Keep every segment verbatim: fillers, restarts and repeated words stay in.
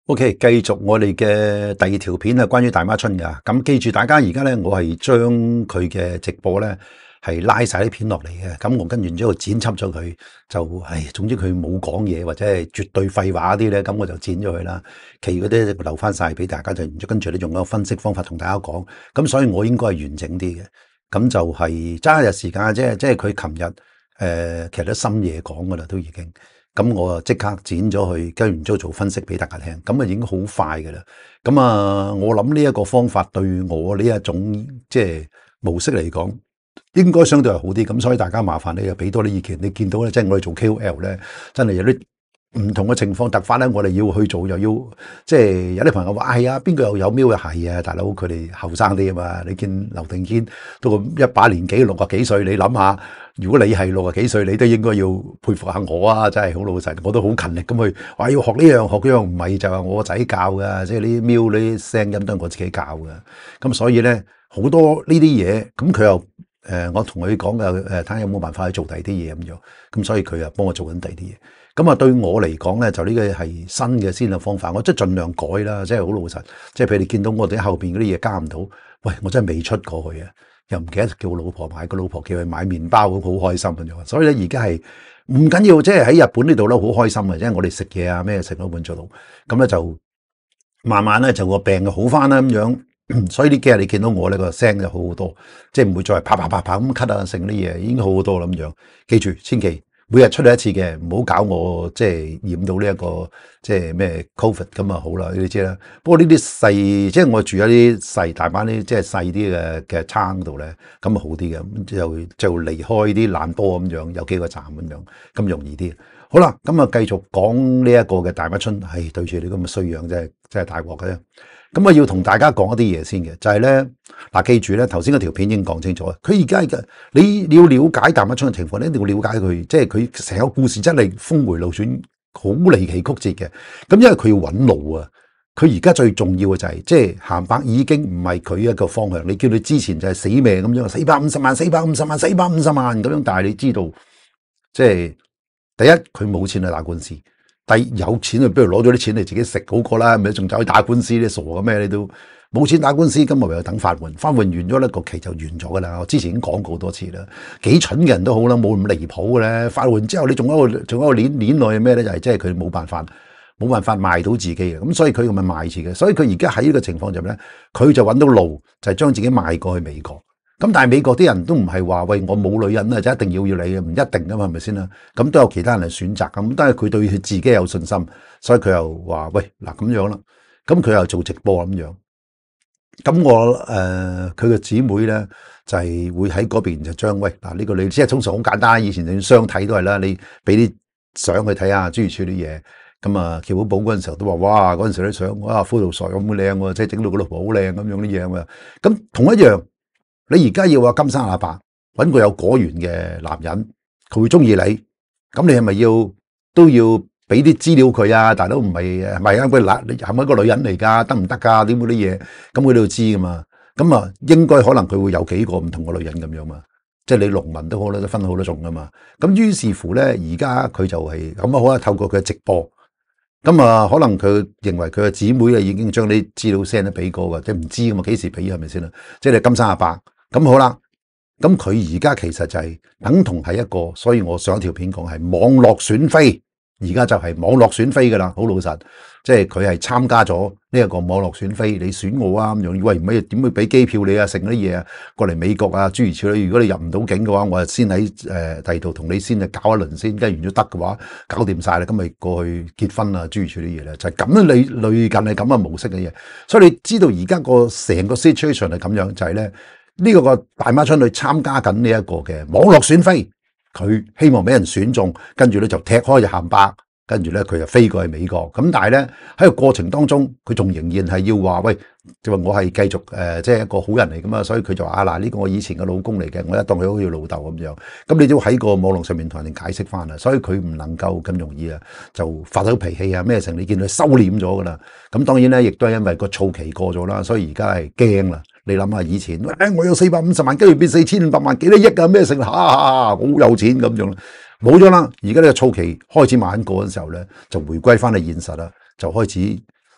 OK，繼續我哋嘅第二條片啊，關於大媽春㗎。咁記住大家而家咧，我係將佢嘅直播咧係拉晒啲片落嚟嘅。咁我跟完之後剪輯咗佢，就唉，總之佢冇講嘢或者係絕對廢話啲咧，咁我就剪咗佢啦。其餘嗰啲留翻晒俾大家，就跟住你用個分析方法同大家講。咁所以我應該係完整啲嘅。咁就係揸一日時間啫，即係佢琴日誒，其實都深夜講噶啦，都已經。咁我啊即刻剪咗佢，跟完之後做分析俾大家聽，咁啊已經好快㗎啦。咁啊，我諗呢一個方法對我呢一種即係模式嚟講，應該相對係好啲。咁所以大家麻煩你又俾多啲意見。你見到咧，即係我哋做 K O L 咧，真係有啲唔同嘅情況突發咧，我哋要去做，又要即係有啲朋友話：哎呀，邊個又有瞄啊？係啊，大佬佢哋後生啲啊嘛。你見劉定堅都一把年紀，六十幾歲，你諗下。如果你係六十幾歲，你都應該要佩服下我啊！真係好老實，我都好勤力咁去話要學呢樣學嗰樣，唔係就係我個仔教㗎，即係呢啲瞄呢啲聲音都係我自己教㗎。咁所以咧好多呢啲嘢，咁佢又誒、呃，我同佢講嘅誒，睇下有冇辦法去做第二啲嘢咁樣。咁所以佢又幫我做緊第二啲嘢。咁啊對我嚟講咧，就呢個係新嘅先嘅方法，我即係盡量改啦，即係好老實。即係譬如你見到我哋後邊嗰啲嘢加唔到，喂，我真係未出過去啊！又唔記得叫老婆買，個老婆叫佢買麵包，好開心咁樣。所以咧而家係唔緊要，即係喺日本呢度咧好開心嘅，即係我哋食嘢啊咩食都滿做到。咁咧就慢慢咧就個病就好翻啦咁樣。所以呢幾日你見到我呢個聲就好好多，即係唔會再啪啪啪啪咁咳啊，剩啲嘢已經好好多啦咁樣。記住，千祈每日出嚟一次嘅，唔好搞我即係染到呢、這、一個即係咩 Covid 咁啊好啦，你知啦。不過呢啲細，即係我住喺啲細大班啲即係細啲嘅嘅倉度咧，咁啊好啲嘅，就就離開啲爛波咁樣，有幾個站咁樣，咁容易啲。好啦，咁啊繼續講呢一個嘅大媽春，係對住你咁嘅衰樣，真係真係大鑊嘅。咁啊要同大家講一啲嘢先嘅，就係咧嗱，記住咧頭先嗰條片已經講清楚，佢而家嘅你你要了解大媽春嘅情況，你一定要了解佢，即係佢成個故事真係峰回路轉，好離奇曲折嘅。咁因為佢要揾路啊，佢而家最重要嘅就係、是、即係鹹伯已經唔係佢一個方向，你叫佢之前就係死命咁樣，四百五十萬、四百五十萬、四百五十萬咁樣，但係你知道即係第一佢冇錢去打官司。第有錢啊，不如攞咗啲錢嚟自己食好過啦，咪仲走去打官司，你傻嘅咩？你都冇錢打官司，今日唯有等法援，法援完咗咧個期就完咗噶啦。我之前已經講過好多次啦，幾蠢嘅人都好啦，冇咁離譜嘅咧。法援之後你仲喺度仲喺度鏈鏈內咩咧？就係即係佢冇辦法冇辦法賣到自己嘅，咁所以佢咁咪賣自己。所以佢而家喺呢個情況就咩咧？佢就揾到路，就係將自己賣過去美國。咁但係美國啲人都唔係話喂，我冇女人啊就一定要要你嘅，唔一定噶嘛，係咪先啦？咁都有其他人嚟選擇，咁都係佢對佢自己有信心，所以佢又話喂嗱咁樣啦，咁佢又做直播咁樣。咁我誒佢嘅姊妹咧就係、是、會喺嗰邊就將喂嗱呢、這個你即係通常好簡單，以前就相睇都係啦，你俾啲相去睇下諸如此類啲嘢。咁啊，喬寶寶嗰陣時候都話哇，嗰陣時啲相哇 Photoshop 咁靚喎，即係整到個老婆好靚咁樣啲嘢啊。咁同一樣。你而家要話金生阿伯揾個有果園嘅男人，佢會中意你，咁你係咪要都要俾啲資料佢啊？大佬唔係誒，唔係啊，佢嗱，你係咪一個女人嚟噶？得唔得噶？點嗰啲嘢，咁佢都要知噶嘛？咁啊，應該可能佢會有幾個唔同嘅女人咁樣嘛？即係你農民都好啦，都分好多種噶嘛？咁於是乎咧，而家佢就係咁啊，好啦，透過佢嘅直播，咁啊，可能佢認為佢嘅姊妹啊已經將啲資料 send 咗俾過噶，即係唔知噶嘛？幾時俾係咪先啦？即係你金生阿伯。咁好啦，咁佢而家其實就係等同係一個，所以我上一條片講係網絡選妃，而家就係網絡選妃噶啦，好老實，即係佢係參加咗呢一個網絡選妃，你選我啊咁樣，喂唔係點會俾機票你啊，剩嗰啲嘢啊，過嚟美國啊，諸如此類。如果你入唔到境嘅話，我就先喺誒第二度同你先啊搞一輪先，跟住完咗得嘅話，搞掂晒啦，咁咪過去結婚啊，諸如此類啲嘢咧，就係咁樣類類近係咁嘅模式嘅嘢。所以你知道而家個成個 situation 係咁樣，就係咧。呢個個大媽春去參加緊呢一個嘅網絡選妃，佢希望俾人選中，跟住咧就踢開隻鹹伯，跟住咧佢就飛過去美國。咁但係咧喺個過程當中，佢仲仍然係要話喂，就話我係繼續誒，即、呃、係、就是、一個好人嚟噶嘛，所以佢就話啊嗱，呢、這個我以前嘅老公嚟嘅，我一當佢好似老豆咁樣。咁你都喺個網絡上面同人哋解釋翻啦，所以佢唔能夠咁容易啊，就發到脾氣啊咩成，你見佢收斂咗噶啦。咁當然咧，亦都係因為個燥期過咗啦，所以而家係驚啦。你諗下以前，誒我有四百五十萬，跟住變四千五百萬，幾多億啊咩成，嚇好有錢咁樣，冇咗啦。而家呢個燥期開始慢過嘅時候咧，就回歸翻去現實啦，就開始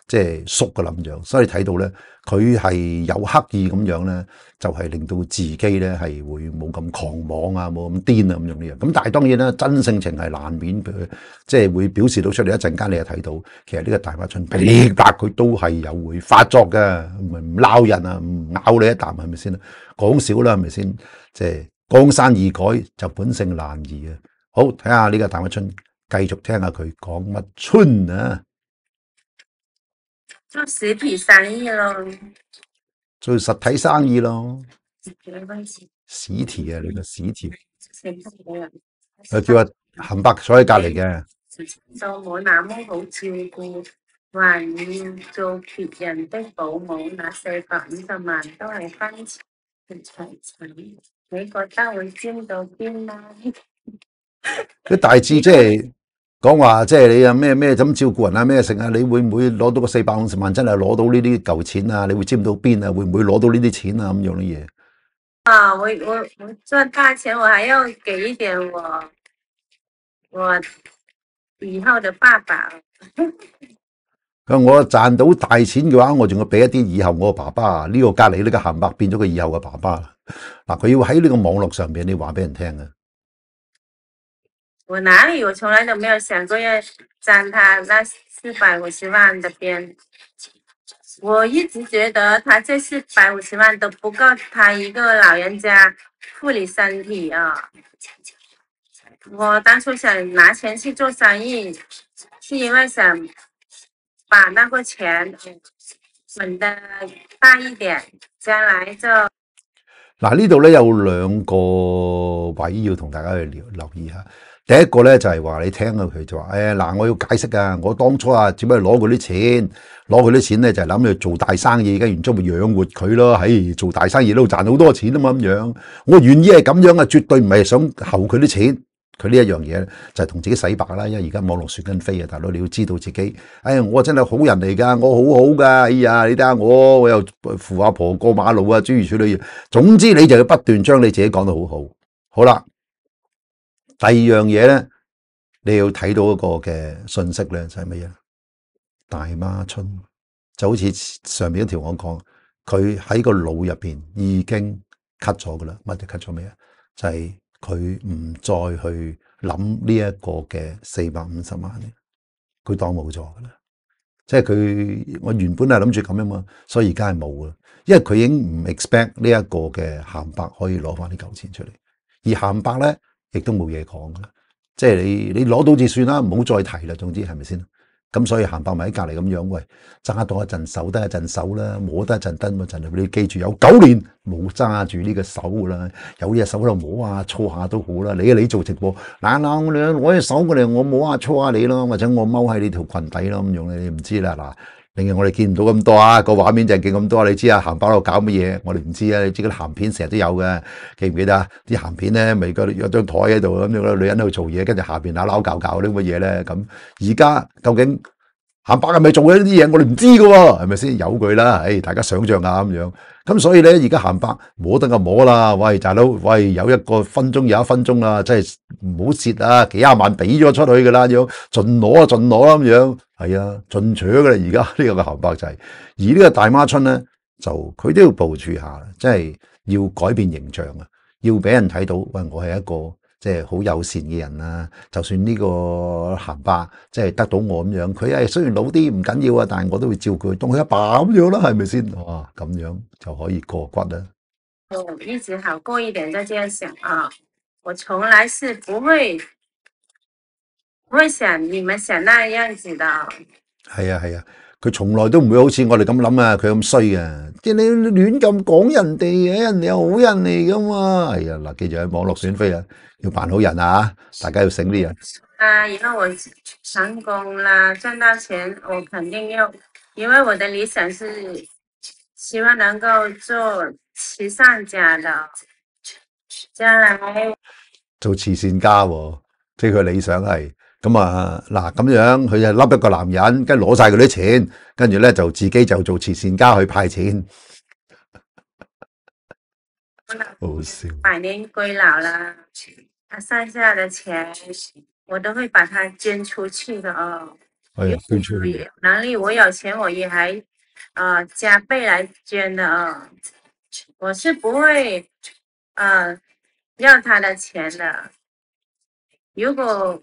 即係縮嘅諗樣，所以睇到咧，佢係有刻意咁樣咧，就係、是、令到自己咧係會冇咁狂妄啊，冇咁癲啊咁樣呢樣。咁但係當然啦，真性情係難免佢即係會表示到出嚟。一陣間你又睇到，其實呢個大媽春噼啪佢都係有會發作嘅，唔係唔鬧人啊，唔咬你一啖係咪先啊？講少啦係咪先？即係江山易改，就本性難移啊！好，睇下呢個大媽春，繼續聽下佢講乜春啊！ 做實體生意咯， 做實體生意咯，史提啊，你個史提，佢叫阿冚伯坐喺隔離嘅， 就冇那麼好照顧，還要做別人的保姆，那四百五十萬都係分錢嘅財產，你覺得會佔到邊啦？ 佢大致即係講話，即係你啊咩咩咁照顧人啊咩成啊，你會唔會攞到個四百五十萬真係攞到呢啲舊錢啊？你會佔到邊啊？會唔會攞到呢啲錢啊？咁樣嘅嘢啊！我我我賺大錢，我還要給一點我我以後的爸爸。 佢話我賺到大錢嘅話，我仲要俾一啲以後我爸爸呢、這個隔籬呢個鹹伯變咗佢以後嘅爸爸。嗱，佢要喺呢個網絡上邊，你話俾人聽啊！ 我哪裏？我從來都沒有想過要佔他那四百五十萬的邊。我一直覺得他這四百五十萬都不夠他一個老人家護理身體啊！我當初想拿錢去做生意，是因為想把那個錢滾得大一點，將來就嗱呢度咧有兩個位要同大家去留留意下。第一個咧就係話你聽到佢就話，誒嗱，我要解釋啊，我當初啊只不過攞佢啲錢，攞佢啲錢咧就係諗住做大生意，跟住然之後咪養活佢咯。唉，做大生意都賺好多錢啊嘛咁樣，我願意係咁樣啊，絕對唔係想候佢啲錢。佢呢一樣嘢就係同自己洗白啦，因為而家網絡傳緊飛啊，大佬你要知道自己，哎我真係好人嚟噶，我好好噶，哎呀你睇下我，我又扶阿婆過馬路啊，諸如此類。總之你就要不斷將你自己講得好好。好啦，第二樣嘢咧，你要睇到一個嘅信息咧，就係乜嘢？大媽春就好似上面一條我講，佢喺個腦入邊已經 cut 咗噶啦，乜就 cut 咗咩啊？就係、是。佢唔再去諗呢一個嘅四百五十萬，佢當冇咗噶啦。即係佢，我原本係諗住咁樣嘛，所以而家係冇啦。因為佢已經唔 expect 呢一個嘅鹹伯可以攞翻啲舊錢出嚟，而鹹伯咧亦都冇嘢講噶啦。即係你你攞到就算啦，唔好再提啦。總之係咪先？咁所以鹹伯咪喺隔籬咁樣，喂，揸多一陣手得一陣手啦，摸得一陣得一陣。你記住有九年冇揸住呢個手啦，有隻手喺度摸下搓下都好啦。你你做直播，嗱嗱我哋攞隻手過嚟，我摸下搓下你咯，或者我踎喺你條裙底咯咁樣，你唔知啦嗱。另外我哋見唔到咁多啊，個畫面就係見咁多。你知啊，鹹伯喺度搞乜嘢？我哋唔知啊。你知嗰啲鹹片成日都有嘅，記唔記得啊？啲鹹片咧，咪個有張台喺度咁樣，個女人喺度做嘢，跟住下邊啊撈搞搞啲乜嘢咧？咁而家究竟鹹伯係咪做緊呢啲嘢？我哋唔知噶喎，係咪先？有佢啦，誒，大家想象下咁樣。咁所以咧，而家鹹伯摸得就摸啦。喂，大佬，喂，有一個分鐘有一分鐘啦，真係唔好蝕啊！幾廿萬俾咗出去噶啦，要盡攞啊，盡攞啦咁樣。係啊，盡取噶啦！而家呢個嘅鹹伯就係、是，而呢個大媽春咧，就佢都要部署下，即係要改變形象啊，要俾人睇到，喂，我係一個即係好友善嘅人啊！就算呢個鹹伯即係得到我咁樣，佢係雖然老啲唔緊要啊，但係我都會照顧佢，當佢阿爸咁樣啦，係咪先？哇，咁樣就可以過骨啦。 我日子好過一點，再這樣想啊！我從來是不會不會想你們想那樣子的。 係啊係啊，佢從來都唔會好似我哋咁諗啊，佢咁衰啊！即係你亂咁講人哋嘅，人哋係好人嚟噶嘛？係啊，嗱，記住喺網絡選飛啊，要扮好人啊，大家要醒啲啊！ 啊，以後我成功啦，賺到錢，我肯定要，因為我的理想是希望能夠做慈善家的，將來做慈善家喎，即係佢理想係。咁啊，嗱咁樣，佢就笠一個男人，跟住攞晒佢啲錢，跟住咧就自己就做慈善家去派錢，好笑。 百年歸老啦，他剩下的錢，我都會把它捐出去的哦。 係啊，捐出有去。 能力，我有錢，我也還呃加倍來捐的啊。我是不會呃要他的錢的。如果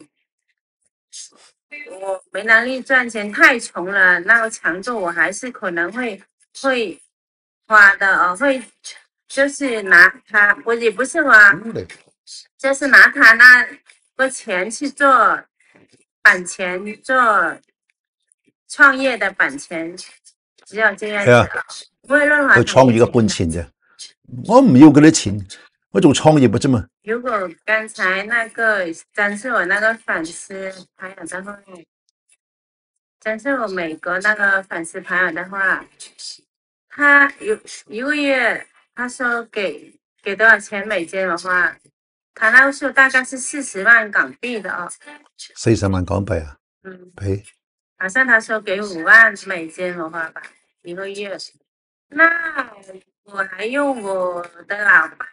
我沒能力賺錢，太窮了，那個強度我還是可能會會花的哦，會就是拿他，我也不是花，就是拿他那個錢去做版權，做創業的版權，只有這樣子， 係啊， 不會任何佢創業嘅本錢啫，我唔要嗰啲錢，我做創業嘅啫嘛。 如果剛才那個真是我那個粉絲朋友的話，真是我美國那個粉絲朋友的話，他有一個月，他說給給多少錢美金的話，他那個時候大概是四十萬港幣的哦。 四十萬港幣啊？ 嗯， 俾好像他說給五萬美金的話吧，一個月。那我還用我的老爸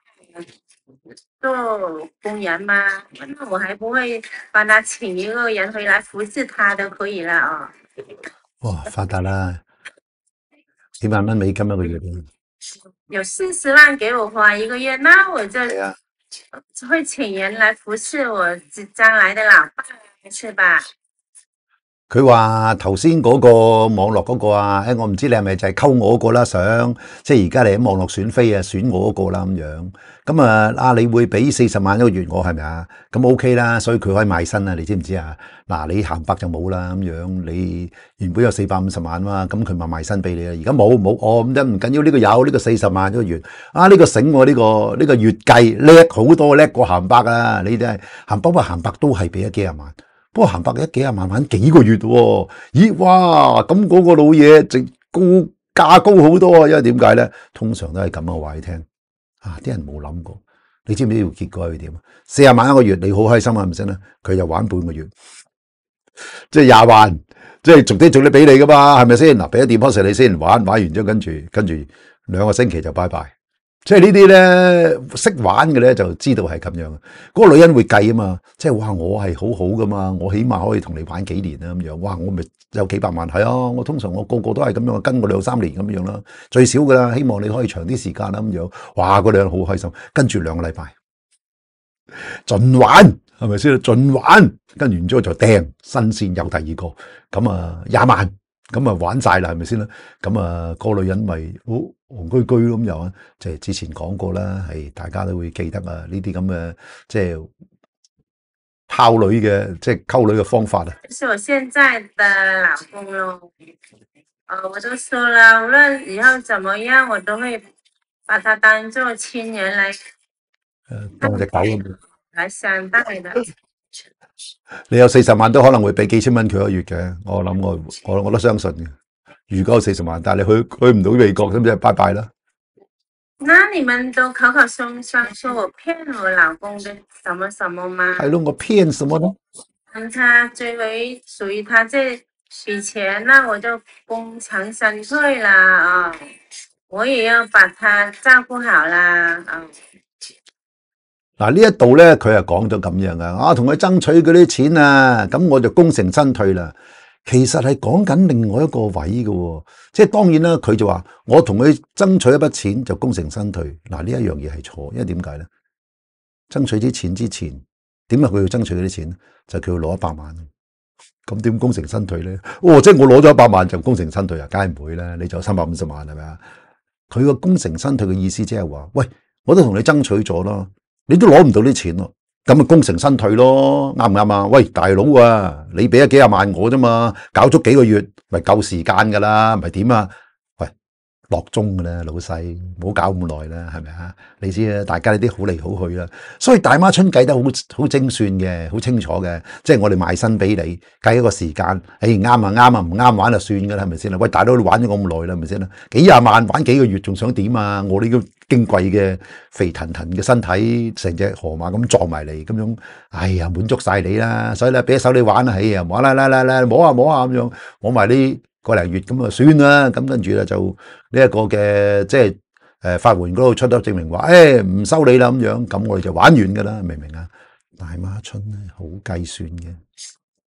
做工人嗎？那我還不會幫他請一個人回來服侍他都可以了哦。 哇，發達啦！幾萬蚊美金一個月啊！ 有四十萬給我花一個月，那我就係啊， 會請人來服侍我將來的老爸，是吧？ 佢話頭先嗰個網絡嗰個啊，誒我唔知你係咪就係溝我嗰個啦，想即係而家你喺網絡選妃啊，選我嗰個啦咁樣。咁啊啊，你會俾四十萬一個月我係咪啊？咁 OK 啦，所以佢可以賣身啊，你知唔知啊？嗱，你鹹白就冇啦咁樣，你原本有四百五十萬嘛，咁佢咪賣身俾你啊？而家冇冇，哦咁唔緊要，呢個有呢個四十萬一個月啊，呢個醒喎，呢個呢個月計叻好多，叻過鹹白啊！你真係鹹白不過鹹白都係俾咗幾廿萬。不過鹹白一幾廿萬玩幾個月喎？咦哇！咁嗰個老嘢值高價高好多啊！因為點解咧？通常都係咁啊，話你聽啊！啲人冇諗過，你知唔知條結果係點啊？四十萬一個月，你好開心啊，係咪先啦？佢就玩半個月，即係廿萬，即係逐啲逐啲俾你噶嘛，係咪先？嗱，俾咗電波石你先玩，玩完之後跟住跟住兩個星期就拜拜。即係呢啲咧識玩嘅咧就知道係咁樣。嗰、那個女人會計啊嘛，即係哇我係好好噶嘛，我起碼可以同你玩幾年啦咁樣。哇我咪有幾百萬係啊，我通常我個個都係咁樣，跟我兩三年咁樣啦，最少噶啦，希望你可以長啲時間啦咁樣。哇嗰女人好開心，跟住兩個禮拜盡玩係咪先？盡玩，跟完之後就掟新鮮有第二個，咁啊廿萬。咁啊玩晒啦，係咪先啦？咁啊個女人咪好戇居居咁又啊，即係之前講過啦，係大家都會記得啊呢啲咁嘅即係拋女嘅即係溝女嘅方法啊。 是我現在的老公咯，呃，我都說了，無論以後怎麼樣，我都會把他當做親人來， 誒，當隻狗咁， 來相待的。 你有四十萬都可能會俾幾千蚊佢一個月嘅，我諗我我我都相信嘅。如果有四十萬，但係你去去唔到美國，咁就拜拜啦。 那你們都口口聲聲說我騙我老公的什麼什麼嗎？ 係咯，我騙什麼呢？ 當他追回屬於他這筆錢，那我就功成身退啦啊！我也要把他照顧好啦啊！ 嗱呢一度咧，佢係講咗咁樣噶，啊同佢爭取嗰啲錢啊，咁我就功成身退啦。其實係講緊另外一個位嘅，即係當然啦，佢就話我同佢爭取一筆錢就功成身退。嗱呢一樣嘢係錯，因為點解咧？爭取啲錢之前，點解佢要爭取嗰啲錢？就佢要攞一百萬，咁點功成身退咧？哦，即係我攞咗一百萬就功成身退啊？梗係唔會啦，你就有三百五十萬係咪啊？佢個功成身退嘅意思即係話，喂，我都同你爭取咗啦。你都攞唔到啲錢咯，咁咪功成身退咯，啱唔啱啊？喂，大佬啊，你俾咗幾廿萬我啫嘛，搞足幾個月咪夠時間噶啦，咪點啊？喂，落鐘噶啦，老細，唔好搞咁耐啦，係咪啊？你知啊，大家呢啲好嚟好去啦，所以大媽春計得好好精算嘅，好清楚嘅，即係我哋賣身俾你，計一個時間，誒啱啊啱啊，唔啱玩就算噶啦，係咪先啦？喂，大佬你玩咗咁耐啦，係咪先啦？幾廿萬玩幾個月，仲想點啊？我呢個矜貴嘅肥騰騰嘅身體，成隻河馬咁撞埋嚟，咁樣，哎呀滿足晒你啦，所以咧俾一手你玩啊，哎呀摸啦啦啦啦，摸下摸下咁樣，摸埋呢個零月咁啊算啦，咁跟住咧就呢一個嘅即係誒法援嗰度出得證明話，誒唔收你啦咁樣，咁我哋就玩完噶啦，明唔明啊？大媽春咧好計算嘅。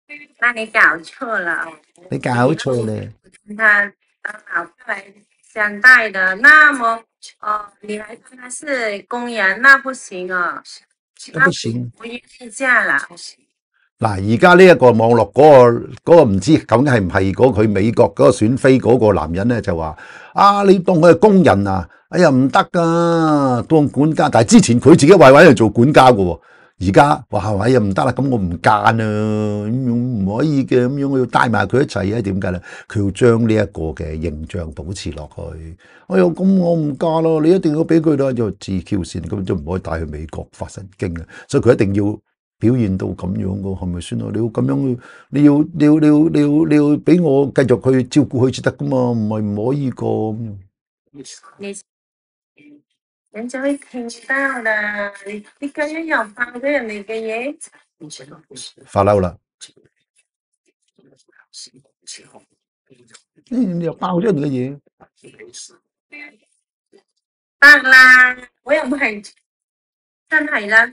那你搞錯了， 你搞錯咧， 他當老婆來相待的，那麼哦，你還說他是工人，那不行哦， 都不行。 不願意嫁啦。 嗱，而家呢一個網絡嗰、個嗰、個唔知究竟係唔係嗰佢美國嗰個選妃嗰個男人咧，就話啊，你當佢係工人啊，哎呀唔得噶，當管家。但係之前佢自己話揾人做管家噶喎，而家話哎呀唔得啦，咁我唔嫁啊，咁樣唔可以嘅，咁樣我要帶埋佢一齊啊，點解咧？佢要將呢一個嘅形象保持落去。哎呀，咁我唔嫁咯，你一定要俾佢啦，就自翹線，咁就唔可以帶去美國發神經啊，所以佢一定要表現到咁樣噶，係咪先啊？你要咁樣，你要你要你要你要你要俾我繼續去照顧佢至得噶嘛，唔係唔可以個。 你人就會聽到啦，你你咁樣又爆咗人哋嘅嘢， 發嬲啦，嗯，你又爆咗人嘅嘢， 得啦，我又唔係真係啦。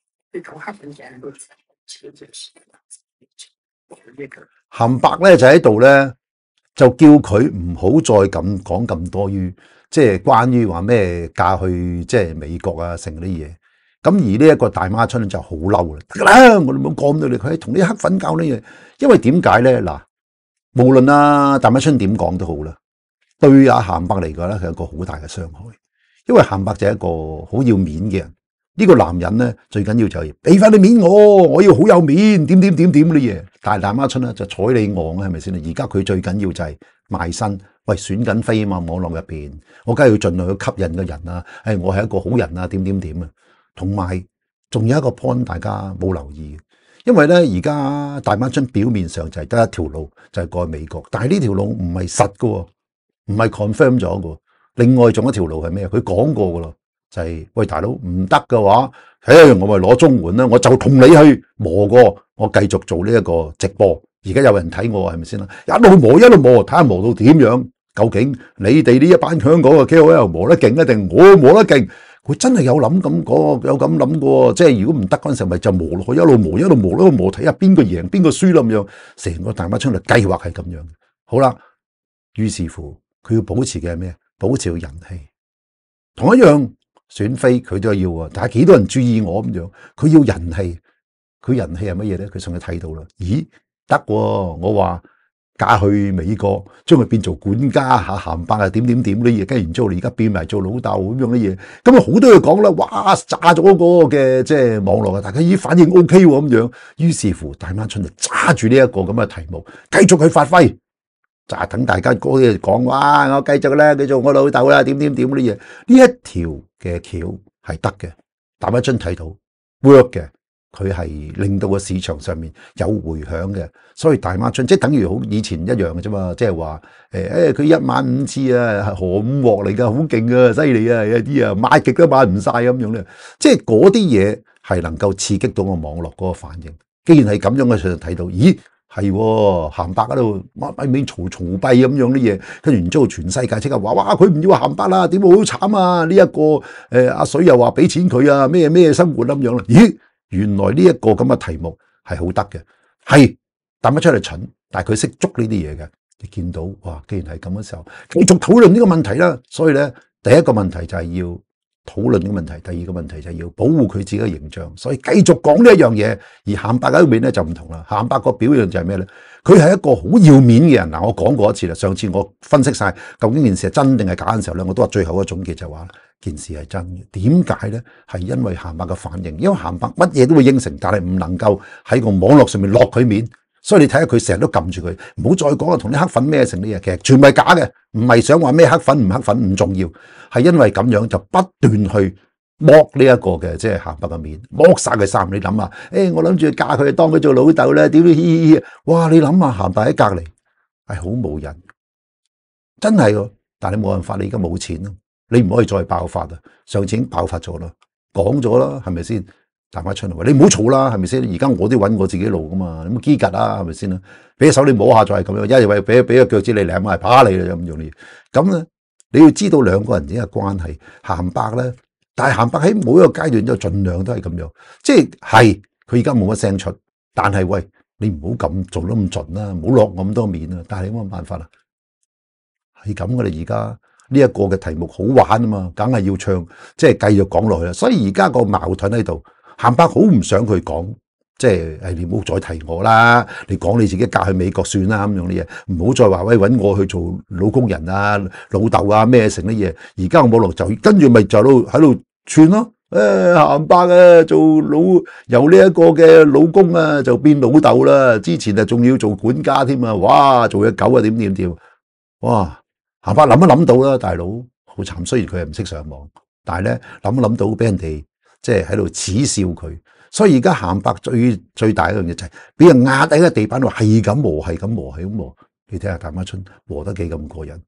冚伯咧就喺度咧，就叫佢唔好再咁講咁多於即係關於話咩嫁去即係美國啊成嗰啲嘢。咁而呢一個大媽春就好嬲啦，得啦，我哋冇講到你，佢同啲黑粉搞呢嘢，因為點解咧？嗱，無論啊大媽春點講都好啦，對阿冚伯嚟講咧，係一個好大嘅傷害，因為冚伯就係一個好要面嘅人。呢個男人咧最緊要就係俾翻你面我，我要好有面，點點點點啲嘢。但係大媽春咧就睬你昂啊，係咪先？而家佢最緊要就係賣身，喂選緊飛啊嘛，網絡入邊，我梗係要盡量去吸引個人啊，誒我係一個好人啊，點點點啊。同埋仲有一個 point 大家冇留意，因為咧而家大媽春表面上就係得一條路，就係過去美國，但係呢條路唔係實噶，唔係 confirm 咗噶。另外仲有一條路係咩？佢講過噶咯。就係、是、喂大佬唔得嘅話，誒我咪攞綜援啦，我就同你去磨過，我繼續做呢一個直播。而家有人睇我係咪先啦？一路磨一路磨，睇下磨到點樣？究竟你哋呢一班香港嘅 K O L 磨得勁一定我磨得勁？佢真係有諗咁講，有咁諗過。即係如果唔得嗰陣時，咪就磨落去，一路磨一路磨一路磨，睇下邊個贏邊個輸啦咁樣。成個大媽春嘅計劃係咁樣。好啦，於是乎佢要保持嘅係咩？保持個人氣，同一樣。選妃佢都要啊，但係幾多人注意我咁樣？佢要人氣，佢人氣係乜嘢咧？佢上去睇到啦，咦得喎！我話嫁去美國，將佢變做管家嚇，鹹伯啊點點點啲嘢，跟住然之後你而家變埋做老豆咁樣啲嘢，咁啊好多嘢講啦！哇炸咗嗰個嘅即係網絡啊，大家咦反應 O K 喎咁樣，於是乎大媽春就揸住呢一個咁嘅題目，繼續去發揮。就係等大家嗰啲講，哇！我繼續咧，繼續我老豆啦，點點點嗰啲嘢，呢一條嘅橋係得嘅。大媽春睇到 work 嘅，佢係令到個市場上面有回響嘅，所以大媽春即係等於好以前一樣嘅啫嘛，即係話誒誒，佢一晚五次啊，係河五鑊嚟㗎，好勁啊，犀利啊，有啲啊買極都買唔晒咁樣咧，即係嗰啲嘢係能夠刺激到個網絡嗰個反應。既然係咁樣嘅時候睇到，咦？係鹹伯喺度乜咪嘈嘈閉咁樣啲嘢，跟住然之後全世界即刻話哇佢唔要鹹伯啦，點會好慘啊？呢、這、一個誒阿、呃、水又話俾錢佢啊，咩咩生活咁樣啦？咦，原來呢一個咁嘅題目係好得嘅，係答得出嚟蠢，但係佢識捉呢啲嘢嘅。你見到哇，既然係咁嘅時候，繼續討論呢個問題啦。所以咧，第一個問題就係要討論呢個問題，第二個問題就係要保護佢自己嘅形象，所以繼續講呢一樣嘢。而鹹伯嗰邊咧就唔同啦，鹹伯個表現就係咩咧？佢係一個好要面嘅人嗱，我講過一次啦，上次我分析晒究竟件事係真定係假嘅時候咧，我都話最後嘅總結就話件事係真嘅。點解咧？係因為鹹伯嘅反應，因為鹹伯乜嘢都會應承，但係唔能夠喺個網絡上面落佢面。所以你睇下佢成日都撳住佢，唔好再講啊！同啲黑粉咩成啲嘢，其實全部係假嘅，唔係想話咩黑粉唔黑粉唔重要，係因為咁樣就不斷去剝呢一個嘅即係鹹伯嘅面，剝晒佢衫。你諗下，誒、欸、我諗住嫁佢當佢做老豆咧，點嘻嘻嘻，哇！你諗下鹹伯喺隔離係好冇人，真係喎。但係你冇辦法，你而家冇錢咯，你唔可以再爆發啊！上次已經爆發咗啦，講咗啦，係咪先？大媽春話你唔好嘈啦，係咪先？而家我都揾我自己路噶嘛，你冇機格啦，係咪先啦？俾手你摸下就係咁樣，一係為俾俾個腳趾你舐埋，扒你啦咁樣你。咁咧，你要知道兩個人之間嘅關係，鹹伯咧，但係鹹伯喺每一個階段都盡量都係咁樣，即係係佢而家冇乜聲出，但係喂， 你唔好咁做得咁盡啦，唔好落咁多面啊！但係你有乜辦法啊？係咁噶啦，而家呢一個嘅題目好玩啊嘛，梗係要唱，即係繼續講落去啦。所以而家個矛盾喺度，鹹伯好唔想佢講，即係誒你唔好再提我啦，你講你自己嫁去美國算啦咁樣啲嘢，唔好再話喂揾我去做老工人啊、老豆啊咩成啲嘢。而家我冇落就跟住咪就喺度喺度串咯。誒鹹伯啊，做老由呢一個嘅老公啊，就變老豆啦。之前啊仲要做管家添啊，哇！做隻狗啊點點點，哇！鹹伯諗一諗到啦，大佬好慘。雖然佢係唔識上網，但係咧諗一諗到俾人哋即係喺度恥笑佢。所以而家鹹伯最最大一樣嘢就係俾人壓喺個地板度，係咁磨，係咁磨，係咁磨。你睇下大媽春磨得幾咁過癮。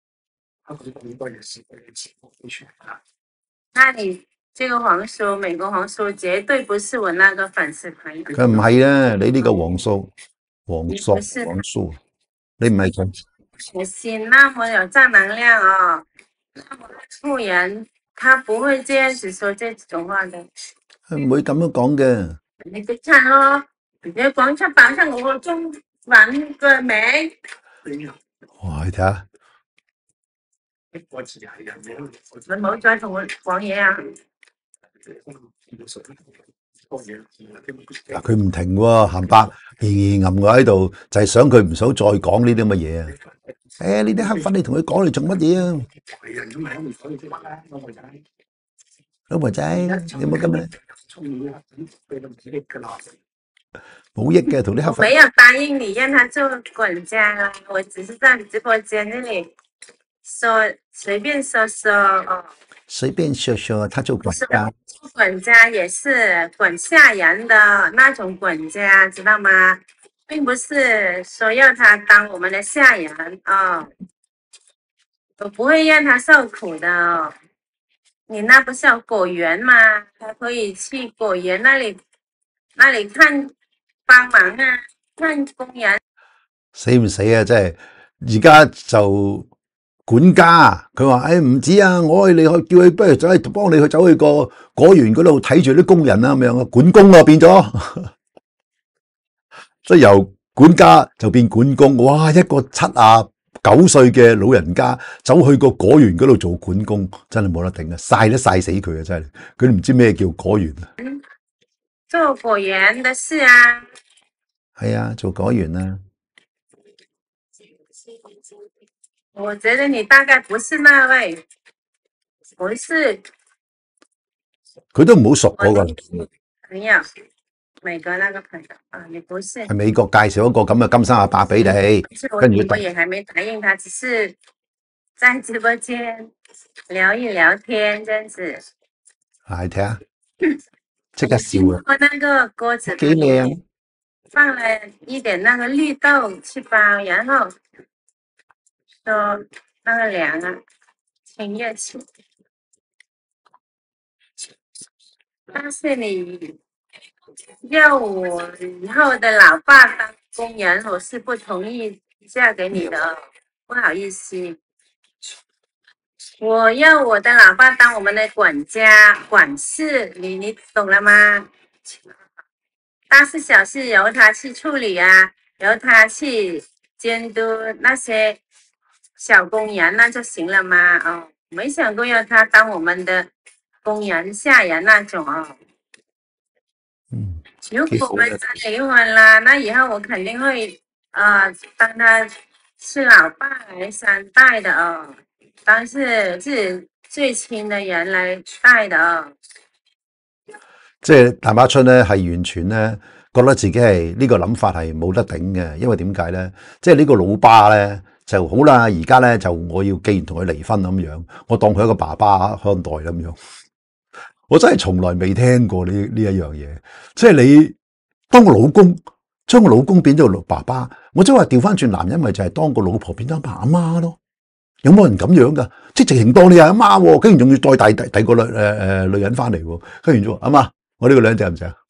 那你這個黃叔，美國黃叔絕對不是我那個粉絲朋友。 佢唔係啊，你呢個黃叔黃叔你黃叔，你唔係佢。 我心那麼有正能量哦，那麼富人，他不會這樣子說這種話的。 佢唔會咁樣講嘅。 你去看咯，你要講出版上我中文嘅名。 哇！你睇下， 你唔好再同我講嘢啊！ 嗱，佢唔停喎，鹹伯仍然揞我喺度，就係想佢唔想再講呢啲咁嘅嘢啊！誒，呢啲黑粉你同佢講嚟做乜嘢啊？老婆仔，有冇咁啊？冇益嘅，同啲黑粉。 我沒有答應你讓他做管家啊，我只是在直播間那裡說隨便說說哦。 隨便說說，他做管家。 做管家也是管下人的那種管家，知道嗎？並不是說要他當我們的下人哦，我不會讓他受苦的哦。你那不是有果園嗎？他可以去果園那裡那裡看幫忙啊，看工人。 死唔死啊！真係而家就。管家，佢話：誒唔止啊，我你去叫佢，不如走去幫你去走去個果園嗰度睇住啲工人啊，咁樣啊，管工啊變咗，即係由管家就變管工。哇！一個七啊九歲嘅老人家走去個果園嗰度做管工，真係冇得頂啊！曬都曬死佢啊！真係，佢都唔知咩叫果園啊！ 做果園嘅事啊， 係啊，做果園啊。 我覺得你大概不是那位，不是。 佢都唔好熟嗰個朋友，美國那個朋友啊，你不是。 係美國介紹一個咁嘅金生阿伯俾你，跟住我也還沒答應他，只是在直播間聊一聊天，這樣子。 係睇下，即刻笑啊！ 我那個鍋子幾靚， 放了一點那個綠豆去包，然後。說那個涼啊，挺熱氣。但是你要我以後的老爸當工人，我是不同意嫁給你的，不好意思。我要我的老爸當我們的管家、管事，你你懂了嗎？大事小事由他去處理啊，由他去監督那些。小工人那就行了嘛，哦，沒想過要他當我們的工人下人那種哦。 嗯， 如果我們真離婚啦，那以後我肯定會呃當他是老爸來三代的哦，當是自己最親的人來帶的哦。 即係大媽春咧，係完全咧覺得自己係呢個諗法係冇得頂嘅，因為點解咧？即係呢個老爸咧。就好啦，而家咧就我要既然同佢離婚咁樣，我當佢一個爸爸看待咁樣。我真係從來未聽過呢呢一樣嘢，即係你當個老公，將個老公變咗做爸爸，我即係話調翻轉，男人咪就係當個老婆變咗阿媽咯。有冇人咁樣噶？即係直情當你係阿媽，跟住仲要再帶第第二個女誒誒、呃、女人翻嚟，跟住就阿媽，我呢個女人正唔正？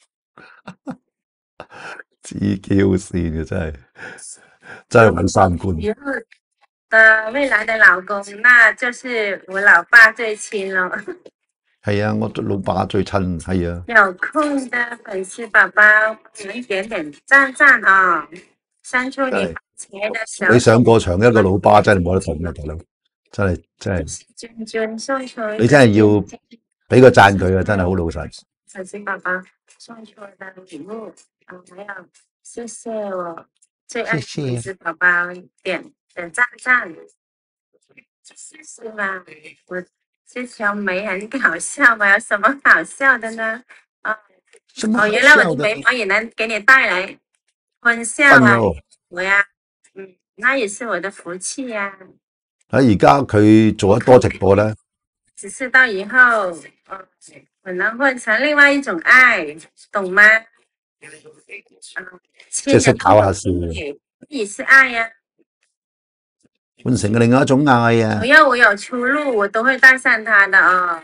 自嬌線嘅真係。真係揾三觀。 以後的未來的老公，那就是我老爸最親咯。 係啊，我老爸最親，係啊。 有空的粉絲寶寶能點點讚讚啊！伸出你可愛的小你上過場一個老爸真係冇得同嘅，大佬，真係真係。 娟娟送出你真係要俾個讚佢啊！真係好老實。 粉絲寶寶送出的禮物啊，還有謝謝我最愛的粉絲寶寶點點讚讚，是嗎？我這條眉很搞笑嗎？有什麼好笑的呢？啊，哦，原來我的眉毛也能給你帶來歡笑啊！我呀，嗯，那也是我的福氣呀。 喺而家佢做得多直播咧， 只是到以後，呃，可能換成另外一種愛，懂嗎？嗯， 即係識搞下笑， 也是愛呀。 換成另外一種愛啊！ 只要我有出路，我都會帶上他的哦。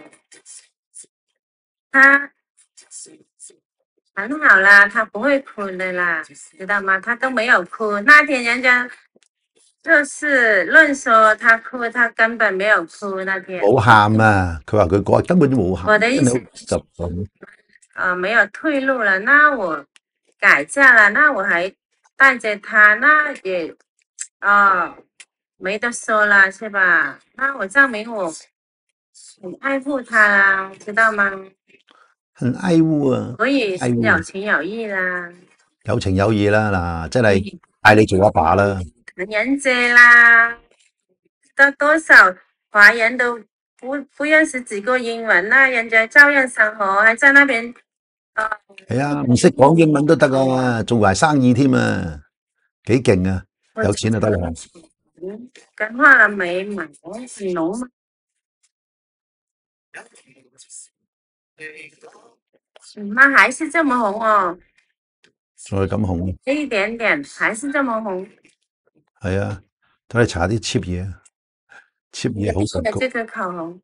他很好啦，他不會哭的啦，知道嗎？他都沒有哭。那天人家就是論說他哭，他根本沒有哭那天。 冇喊啊！佢話佢嗰日根本都冇喊。 我的意思就呃沒有退路了，那我改嫁了，那我還帶着他，那也哦沒得說了，是吧？那我證明我很愛護他啦，知道嗎？ 很愛護啊！ 所以有情有義啦， 有情有義啦，嗱，真係嗌你做阿爸啦。 人姐啦，都多少華人都不不認識幾個英文啦，人家照樣生活，還在那邊。 係啊，唔識講英文都得啊，做埋生意添啊，幾勁啊！有錢就得啦。 嗯，跟畫了眉毛很濃嘛。那還是這麼紅哦。 再咁紅。 一點點，還是這麼紅。 係啊，睇你搽啲 cheap 嘢 ，cheap 嘢好神曲。 這個口紅。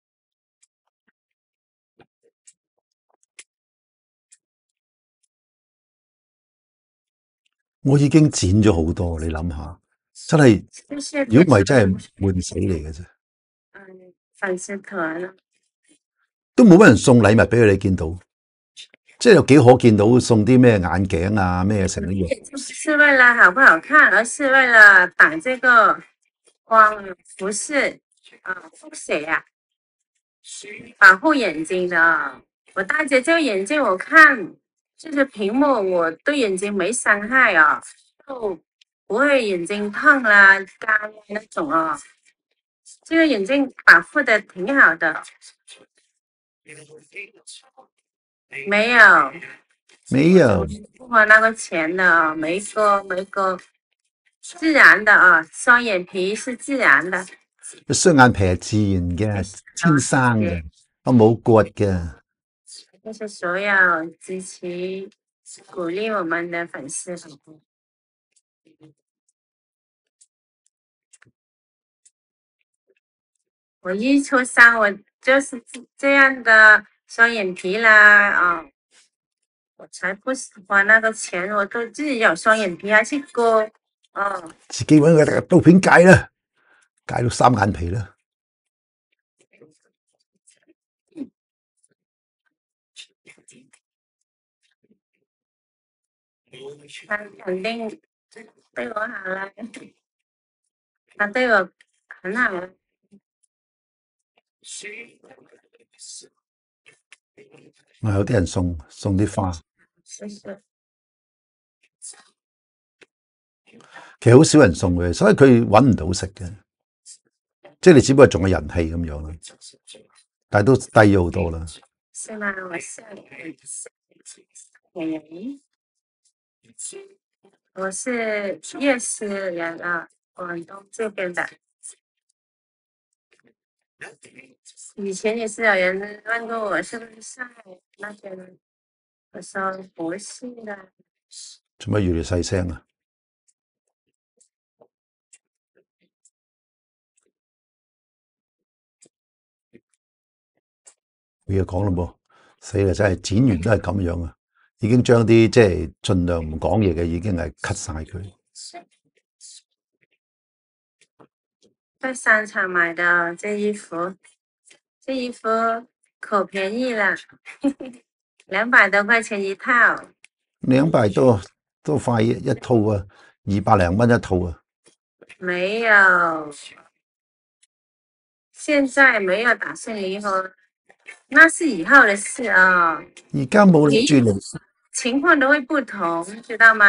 我已經剪咗好多，你諗下，真係，如果唔係真係悶死你嘅啫。 嗯，粉絲團啊， 都冇乜人送禮物俾佢，你見到，即係有幾可見到送啲咩眼鏡啊咩成呢樣。 不是為了好不好看，而是為了擋這個光輻射啊輻射呀，保護眼睛的。我戴着這個眼鏡，我看這個屏幕，我對眼睛沒傷害啊，就不會眼睛痛啦、乾那種啊。這個眼鏡保護的挺好的。沒有， 沒有， 不花那個錢的，每個每個自然的啊，雙眼皮是自然的。 雙眼皮係自然嘅，天生嘅，我冇割嘅。 這是所有支持鼓勵我們的粉絲。我一出生我就是這樣的雙眼皮啦，啊、哦，我才不花那個錢，我都自己有雙眼皮，還去割，哦， 自己搵個刀片戒啦，戒到三眼皮啦。他肯定對我好啦，他對我很好啦。 我有啲人送送啲花，其實好少人送嘅，所以佢搵唔到食嘅，即係你只不過仲有人氣咁樣啦，但係都低咗好多啦。 是嗎？我是我是夜市人啊，廣東這邊的。以前也是有人問過我是不是上海那邊的，我說不是的。 做乜越嚟越細聲啊？冇嘢講啦噃，死啦！真係剪完都係咁樣啊，已經將啲即係盡量唔講嘢嘅已經係 cut 晒佢。 在商場買的這衣服，這衣服可便宜了，两百多塊錢一套。 兩百多都快一套啊，二百零蚊一套啊。 沒有，現在沒有打算離婚，那是以後的事啊。 而家冇諗住離， 情況都會不同，知道嗎？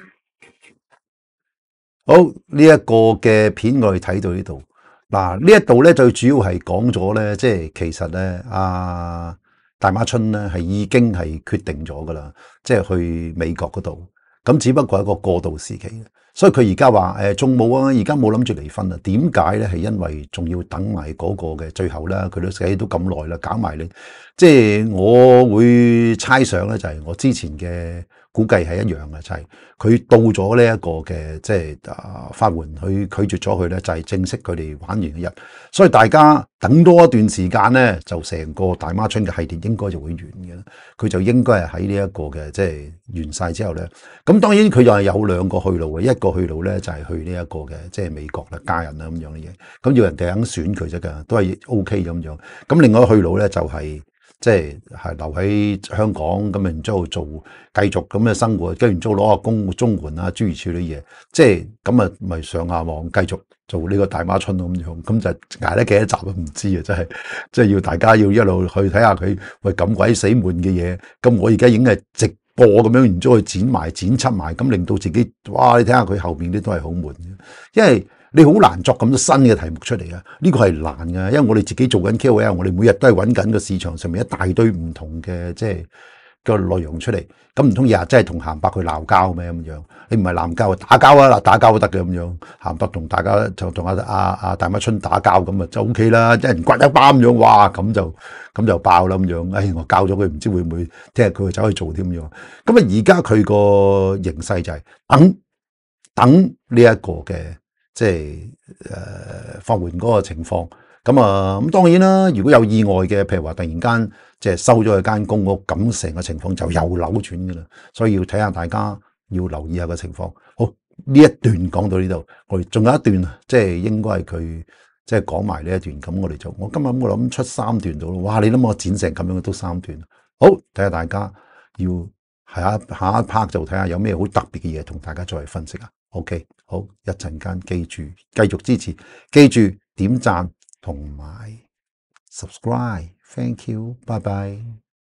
好，呢一個嘅片我哋睇到呢度，嗱呢一度咧最主要係講咗咧，即係其實咧阿大馬春咧係已經係決定咗噶啦，即係去美國嗰度，咁只不過係一個過渡時期，所以佢而家話誒仲冇啊，而家冇諗住離婚啊，點解咧？係因為仲要等埋嗰個嘅最後啦，佢都死都咁耐啦，搞埋你，即係我會猜想咧，就係我之前嘅估計係一樣嘅，就係、是、佢到咗呢一個嘅即係啊法援佢拒絕咗佢咧，就係、是、正式佢哋玩完嘅日，所以大家等多一段時間咧，就成個大媽春嘅系列應該就會完嘅啦。佢就應該係喺呢一個嘅即係完晒之後咧，咁當然佢又係有兩個去路嘅，一個去路咧就係去呢一個嘅即係美國啦，家人啦咁樣嘅嘢，咁要人哋肯選佢啫㗎，都係 O K 咁樣。咁另外一個去路咧就係、是。即係係留喺香港咁，然之後做繼續咁嘅生活，跟住之後攞個公綜援啊，諸如此類嘢，即係咁啊，咪上下網繼續做呢個大媽春咁樣，咁就捱得幾多集都唔知啊！真係，即係要大家要一路去睇下佢喂咁鬼死悶嘅嘢。咁我而家已經係直播咁樣，然之後去剪埋剪輯埋，咁令到自己哇！你睇下佢後邊啲都係好悶嘅，因為。你好難作咁多新嘅題目出嚟啊！呢個係難嘅，因為我哋自己做緊 K O L， 我哋每日都係揾緊個市場上面一大堆唔同嘅即係個內容出嚟。咁唔通日日真係同鹹伯去鬧交咩咁樣？你唔係鬧交啊，打交啊，打交都得嘅咁樣。鹹伯同大家就同阿阿阿大媽春打交咁啊，就 O K 啦，一人刮一巴咁樣，哇咁就咁就爆啦咁樣。唉，我教咗佢，唔知會唔會聽日佢會走去做添樣？咁啊，而家佢個形勢就係等等呢一個嘅。即係誒法援嗰個情況，咁啊咁當然啦，如果有意外嘅，譬如話突然間即係收咗佢間公屋，咁成個情況就又扭轉嘅啦，所以要睇下大家要留意下個情況。好，呢一段講到呢度，我哋仲有一段，即係應該係佢即係講埋呢一段，咁我哋就我今日我諗出三段到咯，哇！你諗我剪成咁樣都三段，好，睇下大家要下一下一 part 就睇下有咩好特別嘅嘢同大家再嚟分析啊。OK， 好，一陣間記住繼續支持，記住點讚同埋 subscribe，thank you，拜拜。